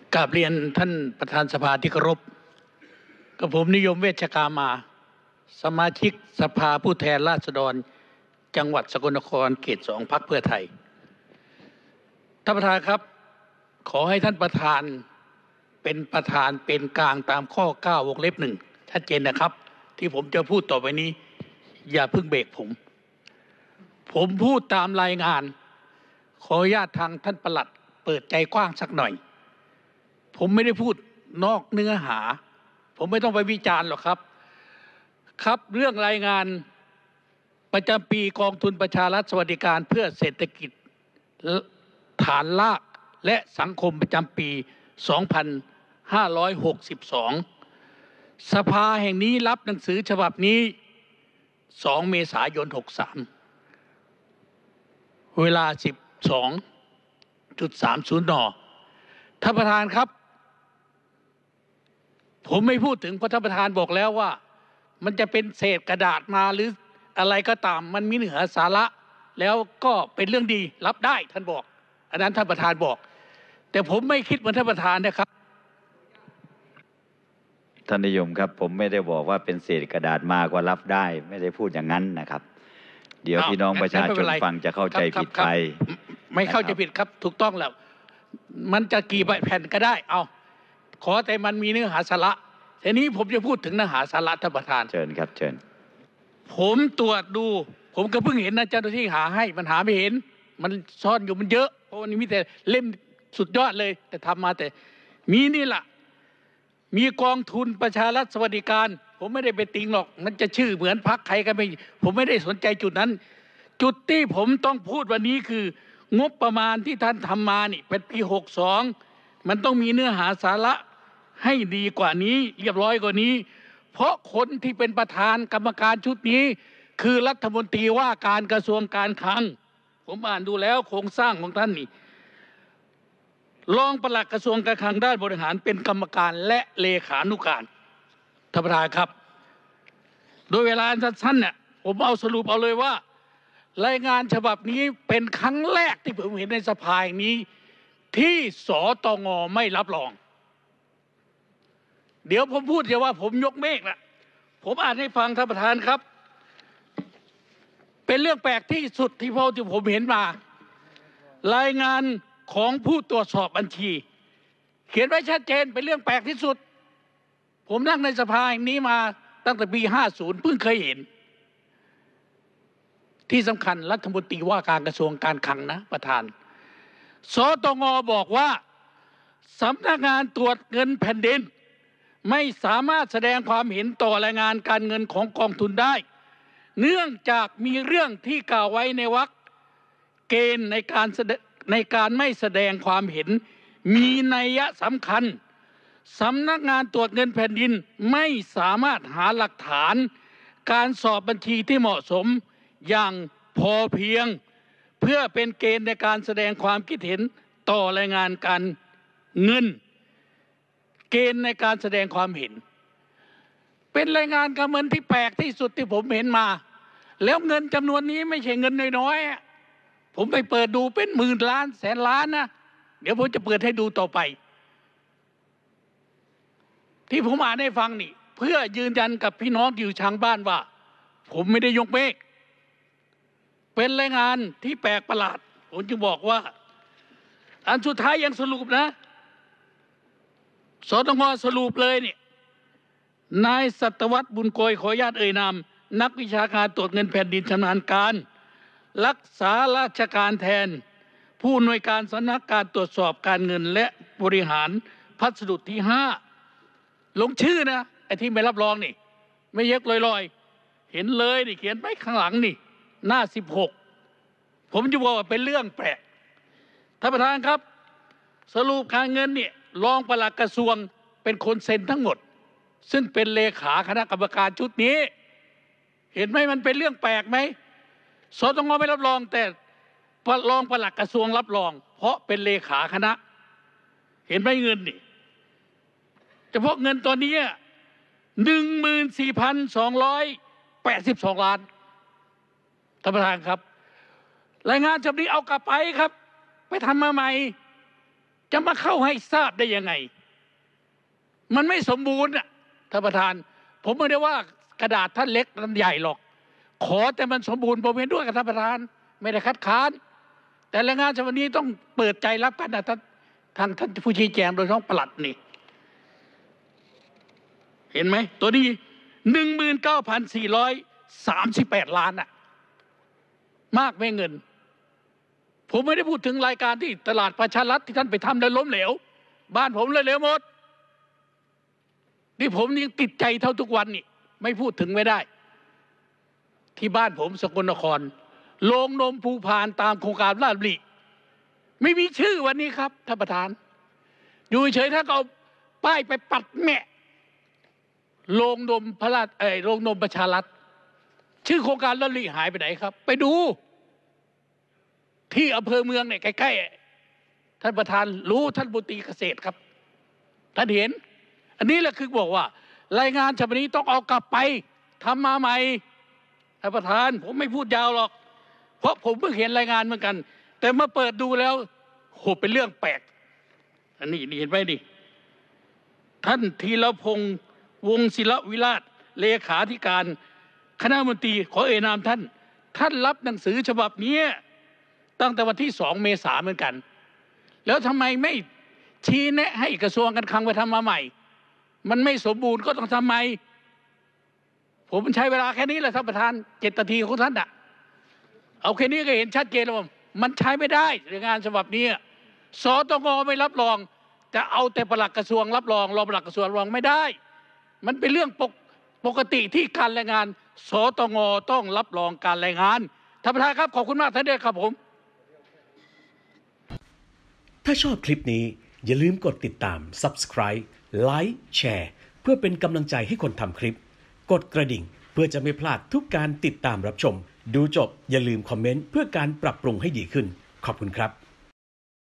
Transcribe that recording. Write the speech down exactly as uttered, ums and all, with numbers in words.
กราบเรียนท่านประธานสภาที่เคารพกับผมนิยมเวชกามาสมาชิกสภาผู้แทนราษฎรจังหวัดสกลนครเขตสองพรรคเพื่อไทยท่านประธานครับขอให้ท่านประธานเป็นประธานเป็นกลางตามข้อเก้าวงเล็บหนึ่งชัดเจนนะครับที่ผมจะพูดต่อไปนี้อย่าเพิ่งเบรกผมผมพูดตามรายงานขออนุญาตทางท่านปลัดเปิดใจกว้างสักหน่อยผมไม่ได้พูดนอกเนื้อหาผมไม่ต้องไปวิจารณ์หรอกครับครับเรื่องรายงานประจำปีกองทุนประชารัฐสวัสดิการเพื่อเศรษฐกิจฐานรากและสังคมประจำปี สองพันห้าร้อยหกสิบสอง สภาแห่งนี้รับหนังสือฉบับนี้ สอง เมษายน หกสาม เวลา สิบสองสามสิบ น.ท่านประธานครับผมไม่พูดถึงเพราะท่านประธานบอกแล้วว่ามันจะเป็นเศษกระดาษมาหรืออะไรก็ตามมันมีเนื้อสาระแล้วก็เป็นเรื่องดีรับได้ท่านบอกอันนั้นท่านประธานบอกแต่ผมไม่คิดเหมือนท่านประธานนะครับท่านนิยมครับผมไม่ได้บอกว่าเป็นเศษกระดาษมาก็รับได้ไม่ได้พูดอย่างนั้นนะครับเดี๋ยวพี่น้องประชาชนฟังจะเข้าใจผิดไปไม่เข้าใจผิดครับถูกต้องแล้วมันจะกี่แผ่นก็ได้เอาขอแต่มันมีเนื้อหาสาระทีนี้ผมจะพูดถึงเนื้อหาสาระท่านประธานเชิญครับเชิญผมตรวจดูผมก็เพิ่งเห็นนะเจ้าหน้าที่หาให้มันหาไม่เห็นมันซ่อนอยู่มันเยอะเพราะวันนี้มีแต่เล่มสุดยอดเลยแต่ทำมาแต่มีนี่แหละมีกองทุนประชารัฐสวัสดิการผมไม่ได้ไปติงหรอกมันจะชื่อเหมือนพรรคใครก็ไม่ผมไม่ได้สนใจจุดนั้นจุดที่ผมต้องพูดวันนี้คืองบประมาณที่ท่านทำมานี่เป็นปีหกสองมันต้องมีเนื้อหาสาระให้ดีกว่านี้เรียบร้อยกว่านี้เพราะคนที่เป็นประธานกรรมการชุดนี้คือรัฐมนตรีว่าการกระทรวงการคลังผมอ่านดูแล้วโครงสร้างของท่านนี่รองปลัดกระทรวงการคลังด้านบริหารเป็นกรรมการและเลขานุการท่านประธานครับโดยเวลาสั้นๆเนี่ยผมเอาสรุปเอาเลยว่ารายงานฉบับนี้เป็นครั้งแรกที่ผมเห็นในสภาอย่างนี้ที่สตง.ไม่รับรองเดี๋ยวผมพูดจะว่าผมยกเมฆละผมอ่านให้ฟังท่านประธานครับเป็นเรื่องแปลกที่สุดที่พอที่ผมเห็นมารายงานของผู้ตรวจสอบบัญชีเขียนไว้ชัดเจนเป็นเรื่องแปลกที่สุดผมนั่งในสภาแห่งนี้มาตั้งแต่ปีห้าสิบเพิ่งเคยเห็นที่สำคัญรัฐมนตรีว่าการกระทรวงการคลังนะประธานสตง.บอกว่าสำนักงานตรวจเงินแผ่นดินไม่สามารถแสดงความเห็นต่อรายงานการเงินของกองทุนได้เนื่องจากมีเรื่องที่กล่าวไว้ในวรรคเกณฑ์ในการในการไม่แสดงความเห็นมีนัยสำคัญสำนักงานตรวจเงินแผ่นดินไม่สามารถหาหลักฐานการสอบบัญชีที่เหมาะสมอย่างพอเพียงเพื่อเป็นเกณฑ์ในการแสดงความคิดเห็นต่อรายงานการเงินเกณฑ์ในการแสดงความเห็นเป็นรายงานการเงินที่แปลกที่สุดที่ผมเห็นมาแล้วเงินจำนวนนี้ไม่ใช่เงินน้อยๆผมไปเปิดดูเป็นหมื่นล้านแสนล้านนะเดี๋ยวผมจะเปิดให้ดูต่อไปที่ผมอ่านให้ฟังนี่เพื่อยืนยันกับพี่น้องอยู่ทางบ้านว่าผมไม่ได้ยกเมฆเป็นรายงานที่แปลกประหลาดผมจะบอกว่าอันสุดท้ายยังสรุปนะสตง.สรุปเลยนี่นายสัตวัฒน์บุญโกยขออนุญาตเอ่ยนามนักวิชาการตรวจเงินแผ่นดินชำนาญการรักษาราชการแทนผู้อำนวยการสำนักการตรวจสอบการเงินและบริหารพัสดุที่ห้าลงชื่อนะไอ้ที่ไม่รับรองนี่ไม่เยกลอยๆเห็นเลยนี่เขียนไว้ข้างหลังนี่หน้าสิบหกผมจะบอกว่าเป็นเรื่องแปลกท่านประธานครับสรุปการเงินเนี่ยรองปลัดกระทรวงเป็นคนเซ็นทั้งหมดซึ่งเป็นเลขาคณะกรรมการชุดนี้เห็นไหมมันเป็นเรื่องแปลกไหมสตง.ไม่รับรองแต่รองปลัดกระทรวงรับรองเพราะเป็นเลขาคณะเห็นไหมเงินนี่เฉพาะเงินตัวนี้หนึ่งหมื่นสี่พันสองร้อยแปดสิบสองล้านท่านประธานครับรายงานฉบับนี้เอากลับไปครับไปทำมาใหม่จะมาเข้าให้ทราบได้ยังไงมันไม่สมบูรณ์อ่ะท่านประธานผมไม่ได้ว่ากระดาษท่านเล็กท่านใหญ่หรอกขอแต่มันสมบูรณ์ผมเห็นด้วยกับท่านประธานไม่ได้คัดค้านแต่แรงงานฉบับนี้ต้องเปิดใจรับกันนะท่านทางท่านผู้ชี้แจงโดยเฉพาะปลัดนี่เห็นไหมตัวนี้หนึ่งหมื่นเก้าพันสี่ร้อยสามสิบแปดล้านอ่ะมากไม่เงินผมไม่ได้พูดถึงรายการที่ตลาดประชารัฐที่ท่านไปทำแล้วล้มเหลวบ้านผมเลยเหลวหมดนี่ผมยังติดใจเท่าทุกวันนี่ไม่พูดถึงไม่ได้ที่บ้านผมสกลนครโรงนมภูพานตามโครงการราชบุรีไม่มีชื่อวันนี้ครับท่านประธานอยู่เฉยถ้าเอาป้ายไปปัดแม่โรงนมพระราชเอ่ยโรงนมประชารัฐชื่อโครงการราชบุรีหายไปไหนครับไปดูที่อำเภอเมืองเนี่ยใกล้ๆท่านประธานรู้ท่านบุตรีเกษตรครับท่านเห็นอันนี้แหละคือบอกว่ารายงานฉบับนี้ต้องเอากลับไปทำมาใหม่ท่านประธานผมไม่พูดยาวหรอกเพราะผมเพิ่งเห็นรายงานเหมือนกันแต่มาเปิดดูแล้วโหเป็นเรื่องแปลกอันนี้เห็นไหมดิท่านธีรพงษ์วงศ์ศิลวิราชเลขาธิการคณะมนตรีขอเอ่ยนามท่านท่านรับหนังสือฉบับนี้ตั้งแต่วันที่สองเมษายนเหมือนกันแล้วทำไมไม่ชี้แนะให้กระทรวงการคลังไปทำมาใหม่มันไม่สมบูรณ์ก็ต้องทำใหม่ผมใช้เวลาแค่นี้แหละท่านประธานเจ็ดนาทีของท่านอะเอาแค่นี้ก็เห็นชัดเจนแล้วว่ามันใช้ไม่ได้ในงานฉบับนี้สตงไม่รับรองจะเอาแต่ปลัดกระทรวงรับรองรองปลัดกระทรวงรับรองไม่ได้มันเป็นเรื่องปกปกติที่การรายงานสตงต้องรับรองการรายงานท่านประธานครับขอบคุณมากท่านเดชครับผมถ้าชอบคลิปนี้อย่าลืมกดติดตาม ซับสไครบ์ ไลค์ แชร์ เพื่อเป็นกำลังใจให้คนทำคลิปกดกระดิ่งเพื่อจะไม่พลาดทุกการติดตามรับชมดูจบอย่าลืมคอมเมนต์เพื่อการปรับปรุงให้ดีขึ้นขอบคุณครับ